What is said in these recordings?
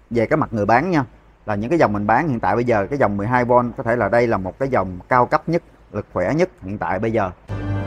về cái mặt người bán nha, là những cái dòng mình bán hiện tại bây giờ cái dòng 12V có thể là đây là một cái dòng cao cấp nhất, lực khỏe nhất hiện tại bây giờ.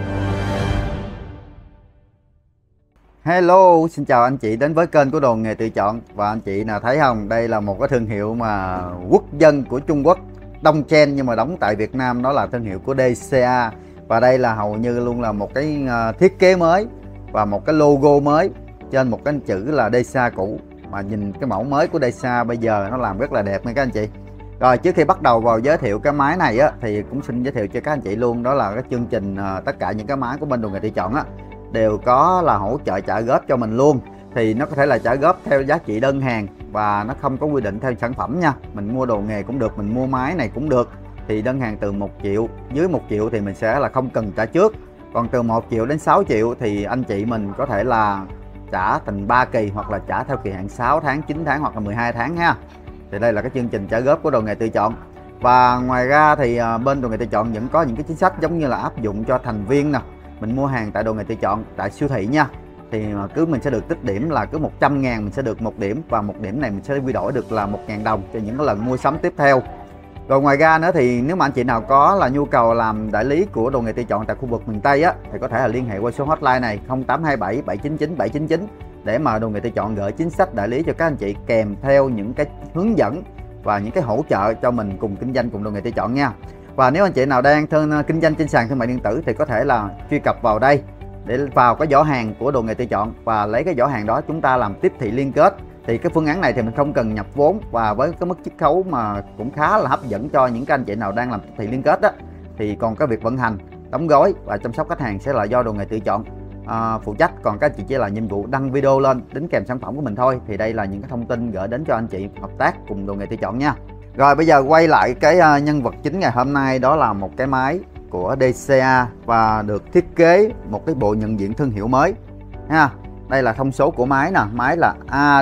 Hello, xin chào anh chị đến với kênh của Đồ Nghề Tự Chọn. Và anh chị nào thấy không, đây là một cái thương hiệu mà quốc dân của Trung Quốc, Đông Chen nhưng mà đóng tại Việt Nam, đó là thương hiệu của DCA. Và đây là hầu như luôn là một cái thiết kế mới và một cái logo mới trên một cái chữ là DCA cũ. Mà nhìn cái mẫu mới của DCA bây giờ nó làm rất là đẹp nha các anh chị. Rồi trước khi bắt đầu vào giới thiệu cái máy này á, thì cũng xin giới thiệu cho các anh chị luôn, đó là cái chương trình tất cả những cái máy của bên Đồ Nghề Tự Chọn á đều có là hỗ trợ trả góp cho mình luôn. Thì nó có thể là trả góp theo giá trị đơn hàng và nó không có quy định theo sản phẩm nha. Mình mua đồ nghề cũng được, mình mua máy này cũng được. Thì đơn hàng từ 1 triệu, dưới 1 triệu thì mình sẽ là không cần trả trước. Còn từ 1 triệu đến 6 triệu thì anh chị mình có thể là trả thành 3 kỳ hoặc là trả theo kỳ hạn 6 tháng, 9 tháng hoặc là 12 tháng ha. Thì đây là cái chương trình trả góp của Đồ Nghề Tự Chọn. Và ngoài ra thì bên Đồ Nghề Tự Chọn vẫn có những cái chính sách giống như là áp dụng cho thành viên nè. Mình mua hàng tại Đồ Nghề Tự Chọn tại siêu thị nha, thì cứ mình sẽ được tích điểm là cứ 100.000 mình sẽ được 1 điểm, và 1 điểm này mình sẽ quy đổi được là 1.000 đồng cho những cái lần mua sắm tiếp theo. Rồi ngoài ra nữa thì nếu mà anh chị nào có là nhu cầu làm đại lý của Đồ Nghề Tự Chọn tại khu vực miền Tây á, thì có thể là liên hệ qua số hotline này 0827 799 799 để mà Đồ Nghề Tự Chọn gửi chính sách đại lý cho các anh chị, kèm theo những cái hướng dẫn và những cái hỗ trợ cho mình cùng kinh doanh cùng Đồ Nghề Tự Chọn nha. Và nếu anh chị nào đang kinh doanh trên sàn thương mại điện tử thì có thể là truy cập vào đây để vào cái giỏ hàng của Đồ Nghề Tự Chọn và lấy cái giỏ hàng đó chúng ta làm tiếp thị liên kết. Thì cái phương án này thì mình không cần nhập vốn, và với cái mức chiết khấu mà cũng khá là hấp dẫn cho những cái anh chị nào đang làm tiếp thị liên kết đó. Thì còn cái việc vận hành, đóng gói và chăm sóc khách hàng sẽ là do Đồ Nghề Tự Chọn phụ trách, còn các anh chị chỉ là nhiệm vụ đăng video lên đính kèm sản phẩm của mình thôi. Thì đây là những cái thông tin gửi đến cho anh chị hợp tác cùng Đồ Nghề Tự Chọn nha. Rồi bây giờ quay lại cái nhân vật chính ngày hôm nay, đó là một cái máy của DCA và được thiết kế một cái bộ nhận diện thương hiệu mới ha. Đây là thông số của máy nè, máy là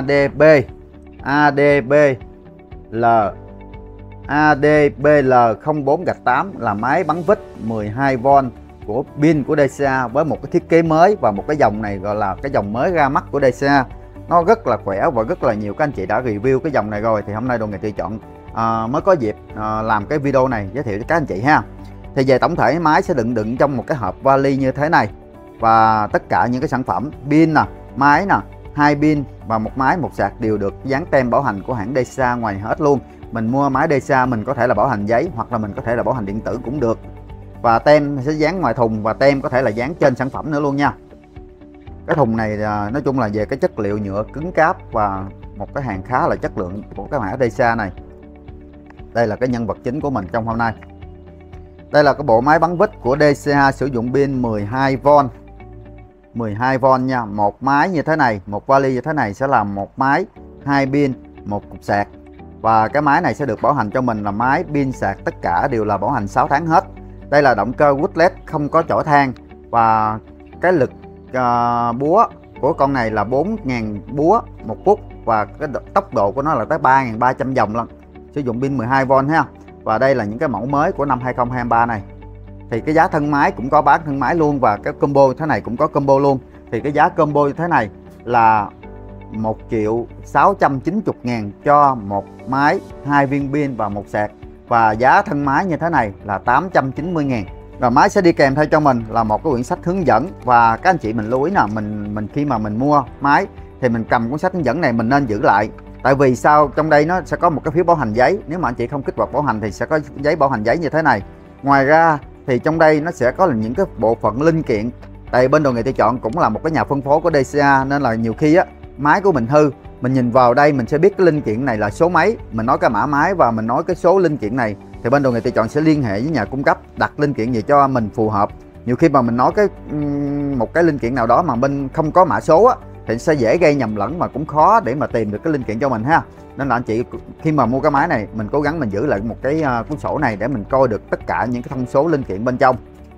ADBL 04-8 là máy bắn vít 12V của pin của DCA với một cái thiết kế mới, và một cái dòng này gọi là cái dòng mới ra mắt của DCA. Nó rất là khỏe và rất là nhiều các anh chị đã review cái dòng này rồi, thì hôm nay Đồ Nghề Tự Chọn mới có dịp làm cái video này giới thiệu cho các anh chị ha. Thì về tổng thể máy sẽ đựng trong một cái hộp vali như thế này, và tất cả những cái sản phẩm pin nè, máy nè, 2 pin và một máy một sạc đều được dán tem bảo hành của hãng DCA ngoài hết luôn. Mình mua máy DCA mình có thể là bảo hành giấy hoặc là mình có thể là bảo hành điện tử cũng được. Và tem sẽ dán ngoài thùng và tem có thể là dán trên sản phẩm nữa luôn nha. Cái thùng này nói chung là về cái chất liệu nhựa cứng cáp và một cái hàng khá là chất lượng của cái mã DCA này. Đây là cái nhân vật chính của mình trong hôm nay. Đây là cái bộ máy bắn vít của DCA sử dụng pin 12V. 12V nha, một máy như thế này, một vali như thế này sẽ là một máy, 2 pin, một cục sạc. Và cái máy này sẽ được bảo hành cho mình là máy, pin, sạc tất cả đều là bảo hành 6 tháng hết. Đây là động cơ Woodlet không có chổi than, và cái lực búa của con này là 4.000 búa một phút, và cái tốc độ của nó là tới 3.300 vòng lần. Sử dụng pin 12V ha. Và đây là những cái mẫu mới của năm 2023 này. Thì cái giá thân máy cũng có bán thân máy luôn, và cái combo thế này cũng có combo luôn. Thì cái giá combo như thế này là 1.690.000 cho một máy, 2 viên pin và một sạc. Và giá thân máy như thế này là 890.000. Và máy sẽ đi kèm theo cho mình là một cái quyển sách hướng dẫn. Và các anh chị mình lưu ý nè, mình khi mà mình mua máy thì mình cầm cuốn sách hướng dẫn này mình nên giữ lại. Tại vì sao, trong đây nó sẽ có một cái phiếu bảo hành giấy. Nếu mà anh chị không kích hoạt bảo hành thì sẽ có giấy bảo hành giấy như thế này. Ngoài ra thì trong đây nó sẽ có là những cái bộ phận linh kiện. Tại bên Đồ Nghề Tự Chọn cũng là một cái nhà phân phối của DCA, nên là nhiều khi á máy của mình hư, mình nhìn vào đây mình sẽ biết cái linh kiện này là số mấy, mình nói cái mã máy và mình nói cái số linh kiện này, thì bên Đồ Nghề Tự Chọn sẽ liên hệ với nhà cung cấp đặt linh kiện gì cho mình phù hợp. Nhiều khi mà mình nói một cái linh kiện nào đó mà bên không có mã số á thì sẽ dễ gây nhầm lẫn, mà cũng khó để mà tìm được cái linh kiện cho mình ha. Nên là anh chị khi mà mua cái máy này mình cố gắng mình giữ lại một cái cuốn sổ này để mình coi được tất cả những cái thông số linh kiện bên trong.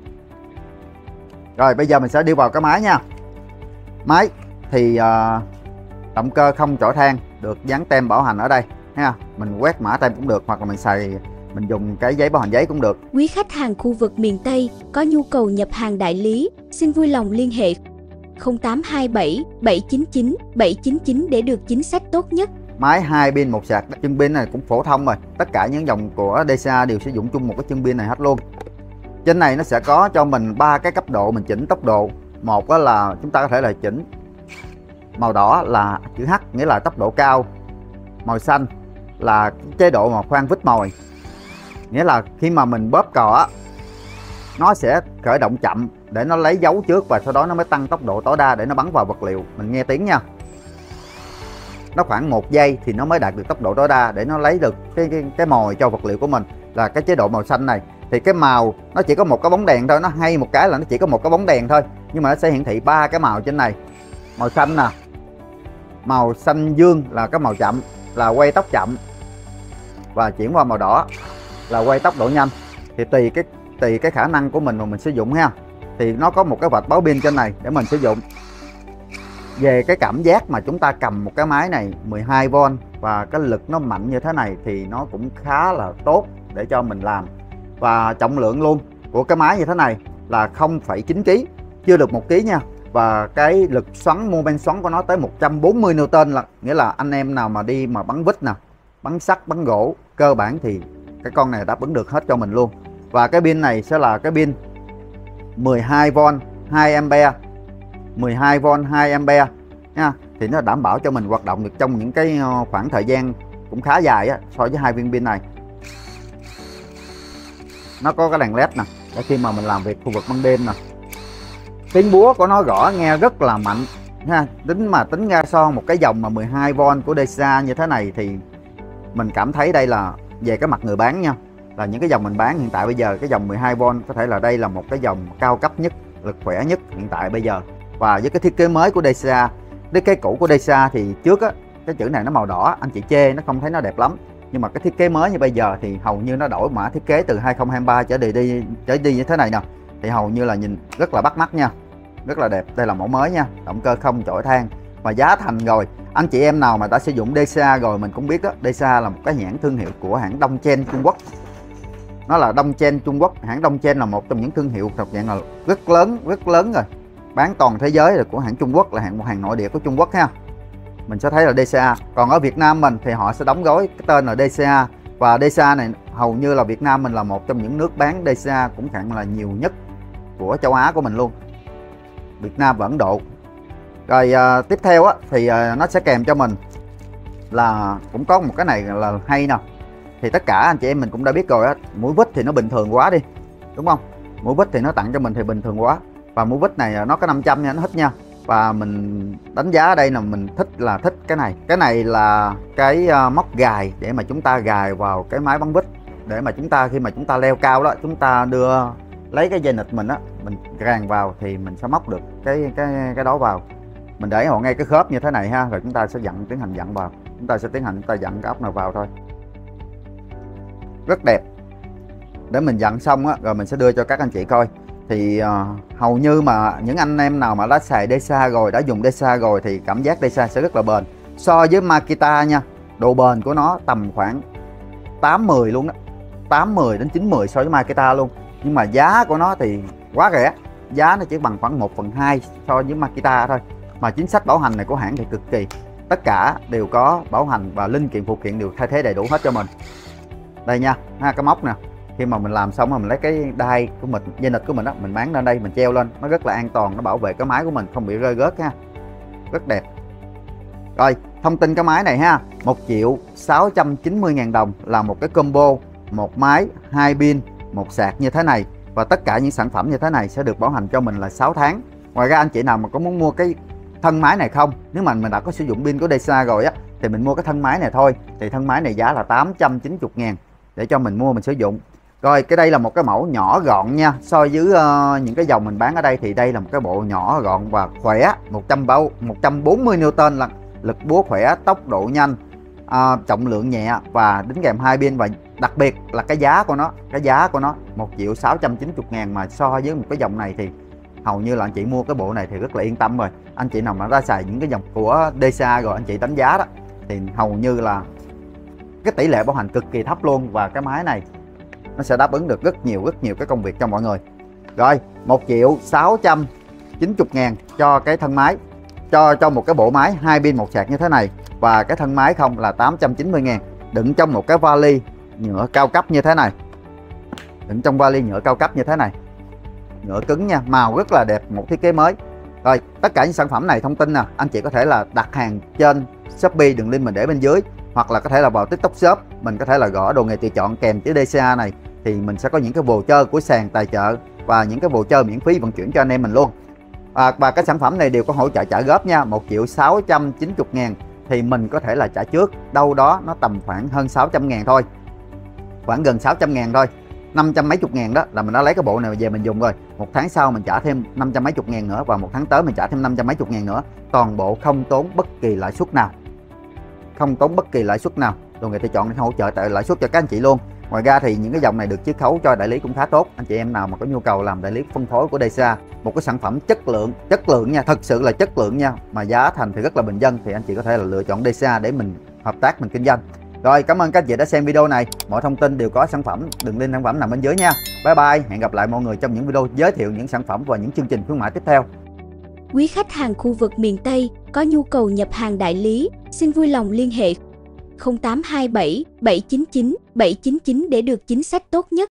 Rồi bây giờ mình sẽ đi vào cái máy nha. Máy thì động cơ không chổi than, được dán tem bảo hành ở đây ha. Mình quét mã tem cũng được, hoặc là mình dùng cái giấy bảo hành giấy cũng được. Quý khách hàng khu vực miền Tây có nhu cầu nhập hàng đại lý, xin vui lòng liên hệ 0827 799 799 để được chính sách tốt nhất. máy 2 pin 1 sạc. Chân pin này cũng phổ thông rồi, tất cả những dòng của DCA đều sử dụng chung một cái chân pin này hết luôn. Trên này nó sẽ có cho mình 3 cái cấp độ mình chỉnh tốc độ. Một đó là chúng ta có thể là chỉnh màu đỏ là chữ H, nghĩa là tốc độ cao. Màu xanh là chế độ mà khoan vít mồi, nghĩa là khi mà mình bóp cò nó sẽ khởi động chậm để nó lấy dấu trước và sau đó nó mới tăng tốc độ tối đa để nó bắn vào vật liệu. Mình nghe tiếng nha, nó khoảng 1 giây thì nó mới đạt được tốc độ tối đa để nó lấy được cái mồi cho vật liệu của mình, là cái chế độ màu xanh này. Thì cái màu nó chỉ có một cái bóng đèn thôi, nó hay một cái là nó chỉ có một cái bóng đèn thôi, nhưng mà nó sẽ hiển thị 3 cái màu trên này. Màu xanh nè, màu xanh dương là cái màu chậm, là quay tốc chậm, và chuyển qua màu đỏ là quay tốc độ nhanh. Thì tùy cái khả năng của mình mà mình sử dụng ha. Thì nó có một cái vạch báo pin trên này để mình sử dụng. Về cái cảm giác mà chúng ta cầm một cái máy này 12V và cái lực nó mạnh như thế này thì nó cũng khá là tốt để cho mình làm. Và trọng lượng luôn của cái máy như thế này là 0,9 kg, chưa được 1 kg nha. Và cái lực xoắn, mô men xoắn của nó tới 140 Newton, là nghĩa là anh em nào mà đi mà bắn vít nè, bắn sắt, bắn gỗ cơ bản thì cái con này đáp ứng được hết cho mình luôn. Và cái pin này sẽ là cái pin 12V 2A, 12V 2A nha. Thì nó đảm bảo cho mình hoạt động được trong những cái khoảng thời gian cũng khá dài á, so với 2 viên pin này. Nó có cái đèn led nè để khi mà mình làm việc khu vực ban đêm nè. Tiếng búa của nó gõ nghe rất là mạnh ha. Tính ra so một cái dòng mà 12V của DCA như thế này thì mình cảm thấy đây là về cái mặt người bán nha, là những cái dòng mình bán hiện tại bây giờ, cái dòng 12V có thể là đây là một cái dòng cao cấp nhất, lực khỏe nhất hiện tại bây giờ. Và với cái thiết kế mới của DCA, thiết kế cũ của DCA thì trước á, cái chữ này nó màu đỏ, anh chị chê nó không thấy nó đẹp lắm. Nhưng mà cái thiết kế mới như bây giờ thì hầu như nó đổi mã thiết kế từ 2023 trở đi như thế này nè, thì hầu như là nhìn rất là bắt mắt nha, rất là đẹp. Đây là mẫu mới nha, động cơ không chổi than và giá thành rồi. Anh chị em nào mà đã sử dụng DCA rồi mình cũng biết đó, DCA là một cái nhãn thương hiệu của hãng Dongchen Trung Quốc. Nó là Dongchen Trung Quốc. Hãng Dongchen là một trong những thương hiệu thuộc dạng là rất lớn rồi, bán toàn thế giới rồi, của hãng Trung Quốc, là một hàng nội địa của Trung Quốc ha. Mình sẽ thấy là DCA. Còn ở Việt Nam mình thì họ sẽ đóng gói cái tên là DCA. Và DCA này hầu như là Việt Nam mình là một trong những nước bán DCA cũng khẳng là nhiều nhất của châu Á của mình luôn, Việt Nam và Ấn Độ. Rồi tiếp theo á, thì nó sẽ kèm cho mình là cũng có một cái này là hay nè. Thì tất cả anh chị em mình cũng đã biết rồi á, mũi vít thì nó bình thường quá đi, đúng không? Mũi vít thì nó tặng cho mình thì bình thường quá. Và mũi vít này nó có 500 nha, nó thích nha. Và mình đánh giá ở đây là mình thích cái này. Cái này là cái móc gài để mà chúng ta gài vào cái máy bắn vít, để mà chúng ta khi mà chúng ta leo cao đó, chúng ta lấy cái dây nịt mình á, mình ràng vào thì mình sẽ móc được cái đó vào. Mình để họ ngay cái khớp như thế này ha, rồi chúng ta sẽ tiến hành dặn vào. Chúng ta sẽ tiến hành dặn cái ốc nào vào thôi. Rất đẹp. Để mình dặn xong á, rồi mình sẽ đưa cho các anh chị coi. Thì hầu như mà những anh em nào mà đã xài DCA rồi, đã dùng DCA rồi thì cảm giác DCA sẽ rất là bền. So với Makita nha, độ bền của nó tầm khoảng 8-10 luôn đó, 8-10 đến 9-10 so với Makita luôn. Nhưng mà giá của nó thì quá rẻ, giá nó chỉ bằng khoảng 1/2 so với Makita thôi. Mà chính sách bảo hành này của hãng thì cực kỳ, tất cả đều có bảo hành và linh kiện phụ kiện đều thay thế đầy đủ hết cho mình. Đây nha, cái móc nè, khi mà mình làm xong rồi mình lấy cái đai của mình, dây nịt của mình đó, mình bán lên đây, mình treo lên, nó rất là an toàn, nó bảo vệ cái máy của mình không bị rơi rớt ha. Rất đẹp. Rồi, thông tin cái máy này ha, 1.690.000 đồng là một cái combo, một máy, 2 pin, một sạc như thế này. Và tất cả những sản phẩm như thế này sẽ được bảo hành cho mình là 6 tháng. Ngoài ra anh chị nào mà có muốn mua cái thân máy này không, nếu mà mình đã có sử dụng pin của DCA rồi á, thì mình mua cái thân máy này thôi. Thì thân máy này giá là 890.000 để cho mình mua mình sử dụng. Rồi cái đây là một cái mẫu nhỏ gọn nha. So với những cái dòng mình bán ở đây thì đây là một cái bộ nhỏ gọn và khỏe. 140 Newton là lực búa khỏe, tốc độ nhanh, trọng lượng nhẹ và đính kèm 2 pin. Và đặc biệt là cái giá của nó 1.690.000, mà so với một cái dòng này thì hầu như là anh chị mua cái bộ này thì rất là yên tâm rồi. Anh chị nào mà đã xài những cái dòng của DCA rồi, anh chị đánh giá đó thì hầu như là cái tỷ lệ bảo hành cực kỳ thấp luôn. Và cái máy này nó sẽ đáp ứng được rất nhiều cái công việc cho mọi người. Rồi 1.690.000 cho cái thân máy, cho một cái bộ máy 2 pin 1 sạc như thế này. và cái thân máy không là 890.000. Đựng trong một cái vali nhựa cao cấp như thế này. Đựng trong vali nhựa cao cấp như thế này. Nhựa cứng nha, màu rất là đẹp, một thiết kế mới. Rồi, tất cả những sản phẩm này thông tin nè, anh chị có thể là đặt hàng trên Shopee, đường link mình để bên dưới, hoặc là có thể là vào TikTok Shop, mình có thể là gõ đồ nghề tự chọn kèm chữ DCA này thì mình sẽ có những cái voucher của sàn tài trợ và những cái voucher miễn phí vận chuyển cho anh em mình luôn. Và cái sản phẩm này đều có hỗ trợ trả góp nha, 1.690.000 thì mình có thể là trả trước, đâu đó nó tầm khoảng hơn 600.000 thôi, khoảng gần 600.000 thôi. 500 mấy chục ngàn đó là mình đã lấy cái bộ này về mình dùng rồi. Một tháng sau mình trả thêm 500 mấy chục ngàn nữa, và một tháng tới mình trả thêm 500 mấy chục ngàn nữa. Toàn bộ không tốn bất kỳ lãi suất nào. Không tốn bất kỳ lãi suất nào. Đồ nghề tự chọn hỗ trợ tại lãi suất cho các anh chị luôn. Ngoài ra thì những cái dòng này được chiết khấu cho đại lý cũng khá tốt. Anh chị em nào mà có nhu cầu làm đại lý phân phối của DCA, một cái sản phẩm chất lượng nha, thật sự là chất lượng nha, mà giá thành thì rất là bình dân, thì anh chị có thể là lựa chọn DCA để mình hợp tác, mình kinh doanh. Rồi, cảm ơn các anh chị đã xem video này. Mọi thông tin đều có sản phẩm, đường link sản phẩm nằm bên dưới nha. Bye bye, hẹn gặp lại mọi người trong những video giới thiệu những sản phẩm và những chương trình khuyến mãi tiếp theo. Quý khách hàng khu vực miền Tây có nhu cầu nhập hàng đại lý, xin vui lòng liên hệ 0827 799 799 để được chính sách tốt nhất.